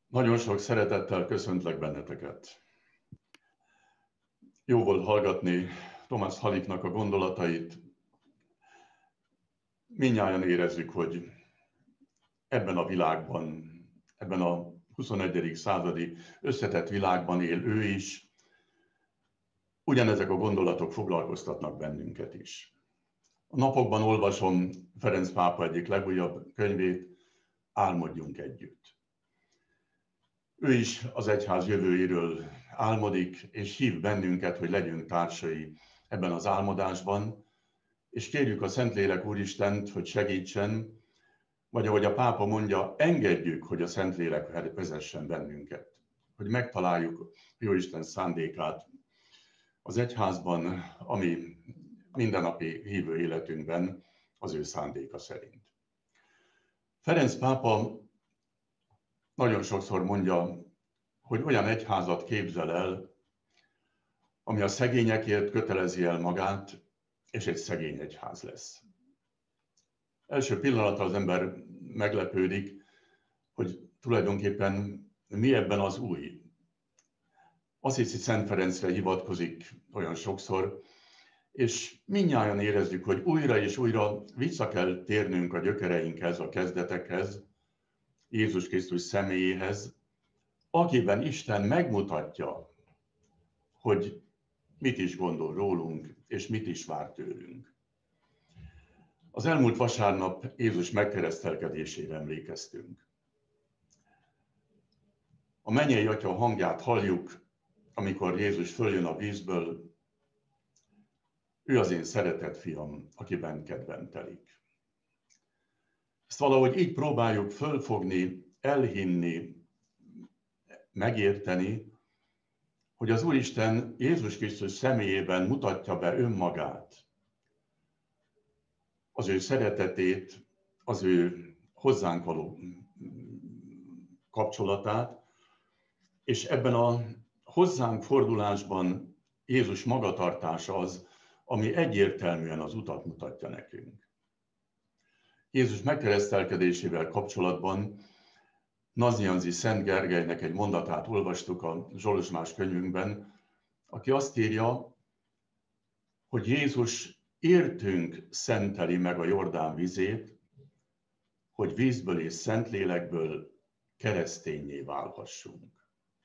Nagyon sok szeretettel köszöntlek benneteket. Jó volt hallgatni Thomas Hallecknak a gondolatait. Mindnyájan érezzük, hogy ebben a világban, ebben a 21. századi összetett világban él ő is. Ugyanezek a gondolatok foglalkoztatnak bennünket is. A napokban olvasom Ferenc pápa egyik legújabb könyvét, Álmodjunk együtt. Ő is az egyház jövőjéről álmodik, és hív bennünket, hogy legyünk társai ebben az álmodásban, és kérjük a Szentlélek Úristent, hogy segítsen, vagy ahogy a pápa mondja, engedjük, hogy a Szentlélek vezessen bennünket, hogy megtaláljuk Jóisten szándékát az egyházban, ami mindennapi hívő életünkben az ő szándéka szerint. Ferenc pápa nagyon sokszor mondja, hogy olyan egyházat képzel el, ami a szegényekért kötelezi el magát, és egy szegény egyház lesz. Első pillanatra az ember meglepődik, hogy tulajdonképpen mi ebben az új. Assisi Szent Ferencre hivatkozik olyan sokszor, és mindnyájan érezzük, hogy újra és újra vissza kell térnünk a gyökereinkhez, a kezdetekhez, Jézus Krisztus személyéhez, akiben Isten megmutatja, hogy mit is gondol rólunk, és mit is vár tőlünk. Az elmúlt vasárnap Jézus megkeresztelkedésére emlékeztünk. A mennyei Atya hangját halljuk, amikor Jézus följön a vízből, ő az én szeretett fiam, akiben kedvem telik. Ezt valahogy így próbáljuk fölfogni, elhinni, megérteni, hogy az Úristen Jézus Krisztus személyében mutatja be önmagát, az ő szeretetét, az ő hozzánk való kapcsolatát, és ebben a hozzánk fordulásban Jézus magatartása az, ami egyértelműen az utat mutatja nekünk. Jézus megkeresztelkedésével kapcsolatban Nazianzi Szent Gergelynek egy mondatát olvastuk a Zsolozsmás könyvünkben, aki azt írja, hogy Jézus értünk szenteli meg a Jordán vizét, hogy vízből és Szentlélekből kereszténnyé válhassunk.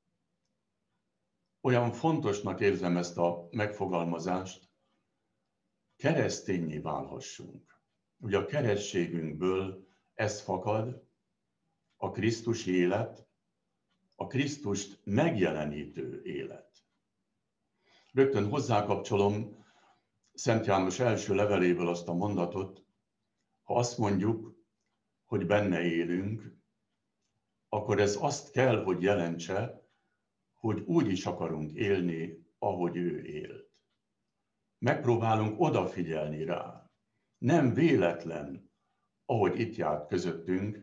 Olyan fontosnak érzem ezt a megfogalmazást, kereszténnyé válhassunk. Ugye a keresztségünkből ez fakad, a Krisztusi élet, a Krisztust megjelenítő élet. Rögtön hozzákapcsolom Szent János első leveléből azt a mondatot, ha azt mondjuk, hogy benne élünk, akkor ez azt kell, hogy jelentse, hogy úgy is akarunk élni, ahogy ő élt. Megpróbálunk odafigyelni rá. Nem véletlen, ahogy itt járt közöttünk,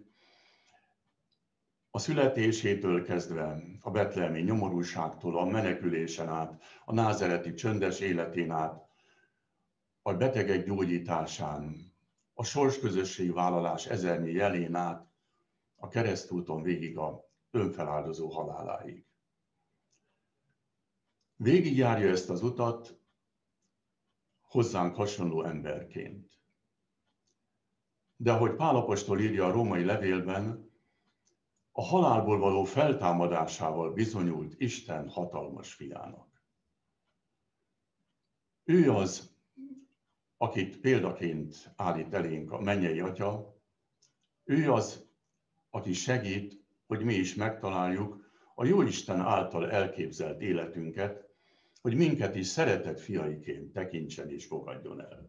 a születésétől kezdve, a betlehemi nyomorúságtól, a menekülésen át, a názereti csöndes életén át, a betegek gyógyításán, a sorsközösség vállalás ezernyi jelén át, a keresztúton végig a önfeláldozó haláláig. Végigjárja ezt az utat hozzánk hasonló emberként. De ahogy Pál apostol írja a római levélben, a halálból való feltámadásával bizonyult Isten hatalmas fiának. Ő az, akit példaként állít elénk a mennyei Atya, ő az, aki segít, hogy mi is megtaláljuk a Jóisten által elképzelt életünket, hogy minket is szeretett fiaiként tekintsen és fogadjon el.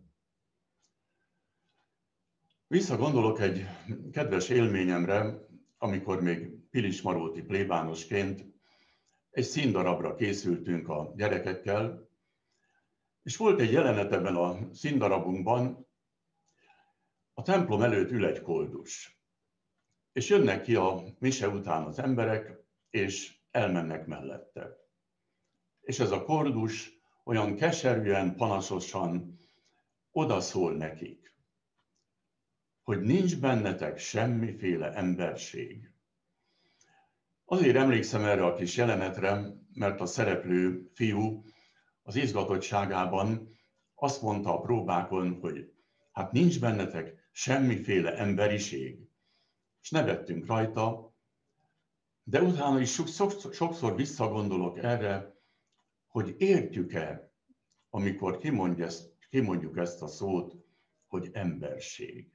Visszagondolok egy kedves élményemre, amikor még pilismaróti plébánosként egy színdarabra készültünk a gyerekekkel, és volt egy jelenet ebben a színdarabunkban, a templom előtt ül egy koldus, és jönnek ki a mise után az emberek, és elmennek mellette. És ez a koldus olyan keserűen, panaszosan odaszól nekik, hogy nincs bennetek semmiféle emberség. Azért emlékszem erre a kis jelenetre, mert a szereplő fiú az izgatottságában azt mondta a próbákon, hogy hát nincs bennetek semmiféle emberiség. És nevettünk rajta, de utána is sokszor visszagondolok erre, hogy értjük-e, amikor kimondjuk ezt a szót, hogy emberség.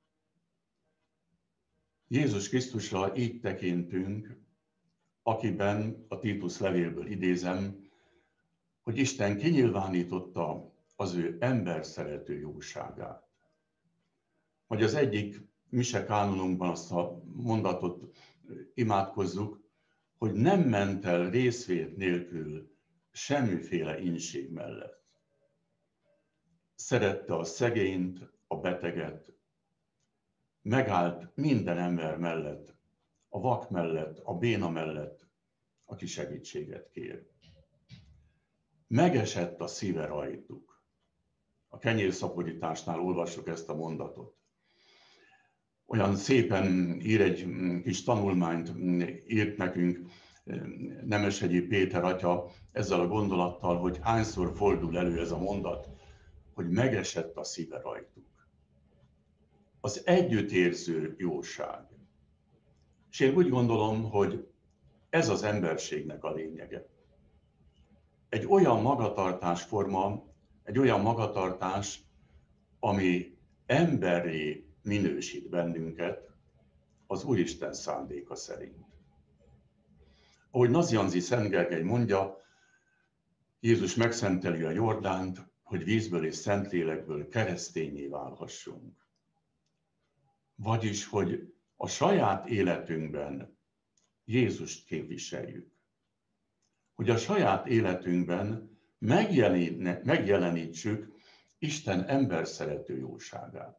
Jézus Krisztusra így tekintünk, akiben, a Títusz levélből idézem, hogy Isten kinyilvánította az ő emberszerető jóságát. Vagy az egyik mise kánonunkban azt a mondatot imádkozzuk, hogy nem ment el részvét nélkül semmiféle inség mellett. Szerette a szegényt, a beteget, megállt minden ember mellett, a vak mellett, a béna mellett, aki segítséget kér. Megesett a szíve rajtuk. A kenyérszaporításnál olvassuk ezt a mondatot. Olyan szépen ír egy kis tanulmányt, írt nekünk Nemeshegyi Péter atya ezzel a gondolattal, hogy hányszor fordul elő ez a mondat, hogy megesett a szíve rajtuk. Az együttérző jóság. És én úgy gondolom, hogy ez az emberségnek a lényege. Egy olyan magatartásforma, egy olyan magatartás, ami emberré minősít bennünket az Úristen szándéka szerint. Ahogy Nazianzi Szent Gergely mondja, Jézus megszenteli a Jordánt, hogy vízből és Szentlélekből kereszténnyé válhassunk. Vagyis, hogy a saját életünkben Jézust képviseljük. Hogy a saját életünkben megjelenítsük Isten emberszerető jóságát.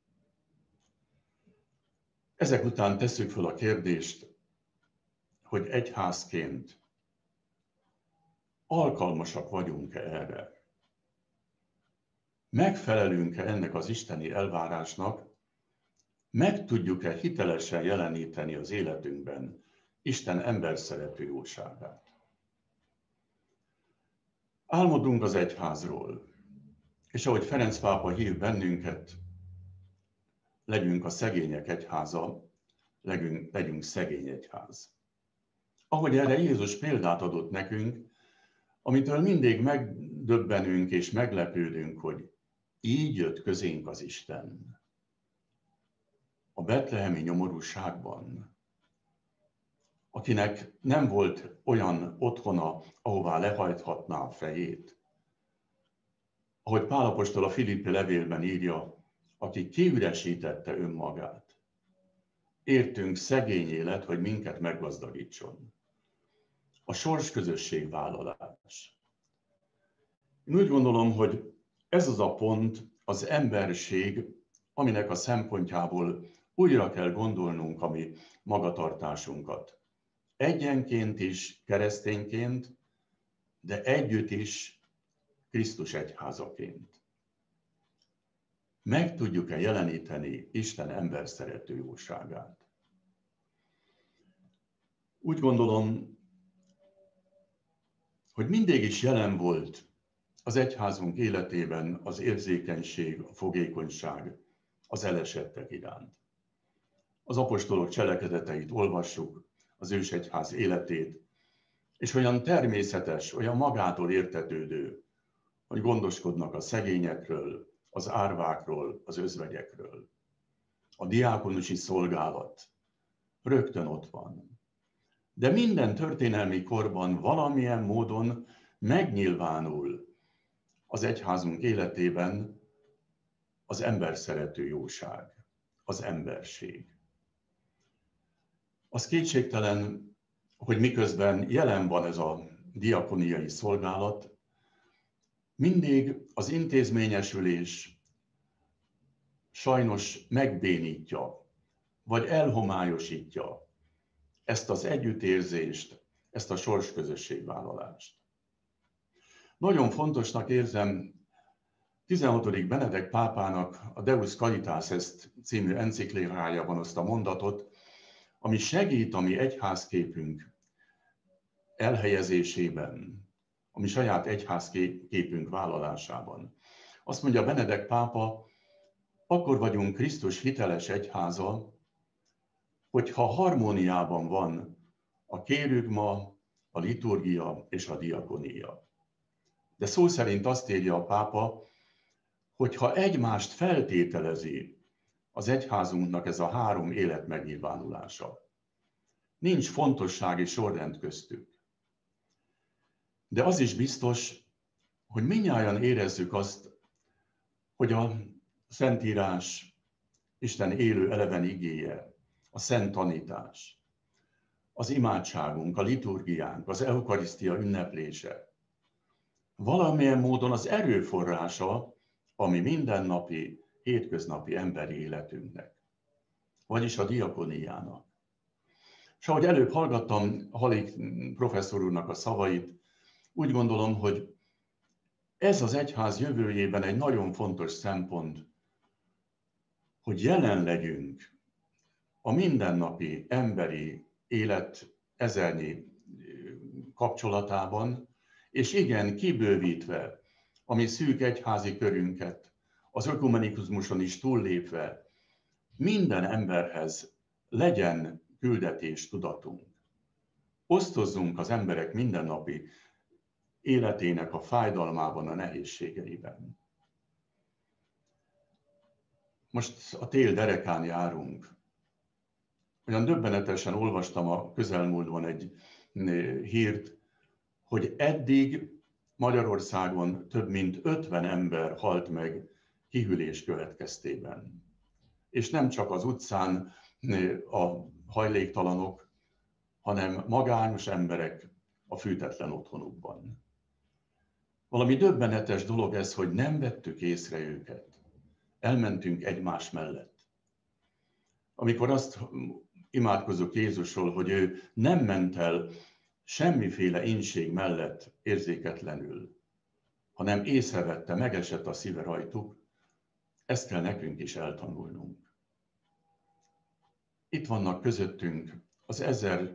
Ezek után tesszük fel a kérdést, hogy egyházként alkalmasak vagyunk-e erre? Megfelelünk-e ennek az isteni elvárásnak? Meg tudjuk-e hitelesen jeleníteni az életünkben Isten emberszerető jóságát? Álmodunk az egyházról, és ahogy Ferenc pápa hív bennünket, legyünk a szegények egyháza, legyünk szegény egyház. Ahogy erre Jézus példát adott nekünk, amitől mindig megdöbbenünk és meglepődünk, hogy így jött közénk az Isten. A betlehemi nyomorúságban, akinek nem volt olyan otthona, ahová lehajthatná a fejét. Ahogy Pál apostol a Filippi levélben írja, aki kiüresítette önmagát. Értünk szegény élet, hogy minket meggazdagítson. A sorsközösség vállalás. Én úgy gondolom, hogy ez az a pont, az emberség, aminek a szempontjából újra kell gondolnunk a mi magatartásunkat. Egyenként is, keresztényként, de együtt is Krisztus egyházaként. Meg tudjuk-e jeleníteni Isten emberszerető jóságát? Úgy gondolom, hogy mindig is jelen volt az egyházunk életében az érzékenység, a fogékonyság az elesettek iránt. Az apostolok cselekedeteit olvassuk, az ősegyház életét, és olyan természetes, olyan magától értetődő, hogy gondoskodnak a szegényekről, az árvákról, az özvegyekről. A diákonusi szolgálat rögtön ott van. De minden történelmi korban valamilyen módon megnyilvánul az egyházunk életében az emberszerető jóság, az emberség. Az kétségtelen, hogy miközben jelen van ez a diakoniai szolgálat, mindig az intézményesülés sajnos megbénítja, vagy elhomályosítja ezt az együttérzést, ezt a sorsközösségvállalást. Nagyon fontosnak érzem 16. Benedek pápának a Deus Caritas Est című enciklikájában azt a mondatot, ami segít a mi egyházképünk elhelyezésében, a mi saját egyházképünk vállalásában. Azt mondja Benedek pápa, akkor vagyunk Krisztus hiteles egyháza, hogyha harmóniában van a kérügma, a liturgia és a diakonia. De szó szerint azt írja a pápa, hogyha egymást feltételezi az egyházunknak ez a három élet megnyilvánulása. Nincs fontossági sorrend köztük. De az is biztos, hogy mindnyájan érezzük azt, hogy a Szentírás, Isten élő eleven igéje, a szent tanítás, az imádságunk, a liturgiánk, az eukarisztia ünneplése valamilyen módon az erőforrása a mi mindennapi, hétköznapi emberi életünknek, vagyis a diakoniának. És ahogy előbb hallgattam Halik professzor úrnak a szavait, úgy gondolom, hogy ez az egyház jövőjében egy nagyon fontos szempont, hogy jelen legyünk a mindennapi emberi élet ezernyi kapcsolatában, és igen, kibővítve a mi szűk egyházi körünket, az ökumenizmuson is túllépve, minden emberhez legyen küldetés tudatunk. Osztozzunk az emberek mindennapi életének a fájdalmában, a nehézségeiben. Most a tél derekán járunk. Olyan döbbenetesen olvastam a közelmúltban egy hírt, hogy eddig Magyarországon több mint 50 ember halt meg kihűlés következtében. És nem csak az utcán a hajléktalanok, hanem magányos emberek a fűtetlen otthonukban. Valami döbbenetes dolog ez, hogy nem vettük észre őket. Elmentünk egymás mellett. Amikor azt imádkozunk Jézusról, hogy ő nem ment el semmiféle inség mellett érzéketlenül, hanem észrevette, megesett a szíve rajtuk, ezt kell nekünk is eltanulnunk. Itt vannak közöttünk az 1000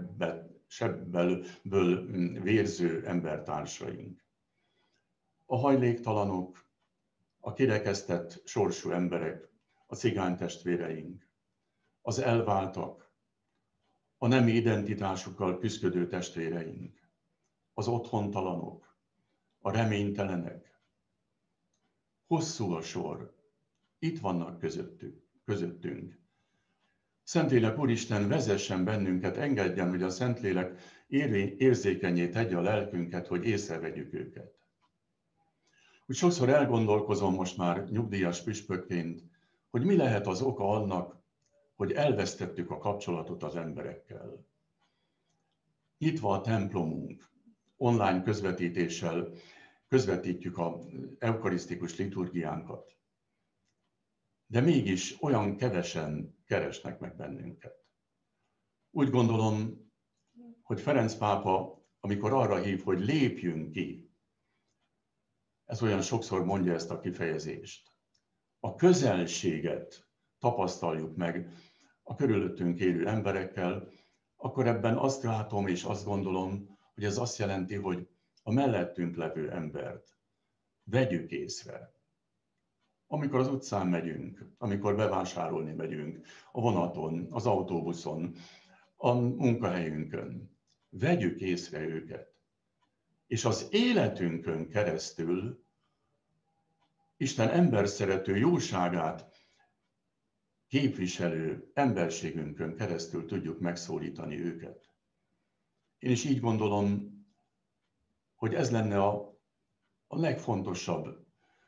sebből vérző embertársaink. A hajléktalanok, a kirekesztett sorsú emberek, a cigánytestvéreink, az elváltak, a nemi identitásukkal küszködő testvéreink, az otthontalanok, a reménytelenek. Hosszú a sor, itt vannak közöttünk. Szentlélek Úristen, vezessen bennünket, engedjen, hogy a Szentlélek érzékenyé tegye a lelkünket, hogy észrevegyük őket. Úgy sokszor elgondolkozom most már nyugdíjas püspökként, hogy mi lehet az oka annak, hogy elvesztettük a kapcsolatot az emberekkel. Nyitva a templomunk, online közvetítéssel közvetítjük az eukarisztikus liturgiánkat. De mégis olyan kevesen keresnek meg bennünket. Úgy gondolom, hogy Ferenc pápa, amikor arra hív, hogy lépjünk ki, ez olyan sokszor mondja ezt a kifejezést. A közelséget tapasztaljuk meg a körülöttünk élő emberekkel, akkor ebben azt látom és azt gondolom, hogy ez azt jelenti, hogy a mellettünk levő embert vegyük észre. Amikor az utcán megyünk, amikor bevásárolni megyünk, a vonaton, az autóbuszon, a munkahelyünkön, vegyük észre őket. És az életünkön keresztül Isten emberszerető jóságát képviselő emberségünkön keresztül tudjuk megszólítani őket. Én is így gondolom, hogy ez lenne a legfontosabb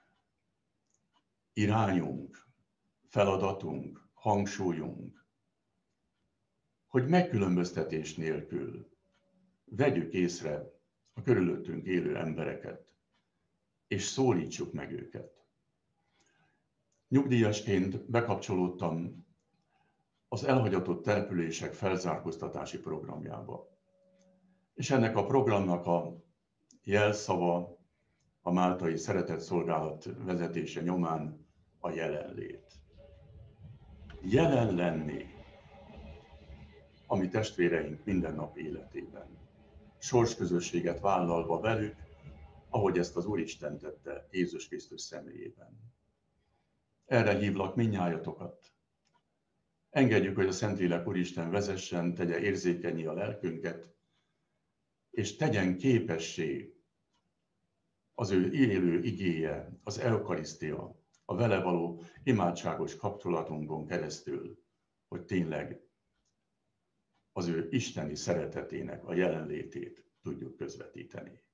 irányunk, feladatunk, hangsúlyunk, hogy megkülönböztetés nélkül vegyük észre a körülöttünk élő embereket, és szólítsuk meg őket. Nyugdíjasként bekapcsolódtam az elhagyatott települések felzárkóztatási programjába. És ennek a programnak a jelszava, a máltai szeretetszolgálat vezetése nyomán a jelenlét. Jelen lenni. a mi testvéreink mindennap életében. Sorsközösséget vállalva velük, ahogy ezt az Úristen tette Jézus Krisztus személyében. Erre hívlak mindnyájatokat. Engedjük, hogy a Szentlélek Úristen vezessen, tegye érzékennyé a lelkünket, és tegyen képessé az ő élő igéje, az eukarisztia, a vele való imádságos kapcsolatunkon keresztül, hogy tényleg az ő isteni szeretetének a jelenlétét tudjuk közvetíteni.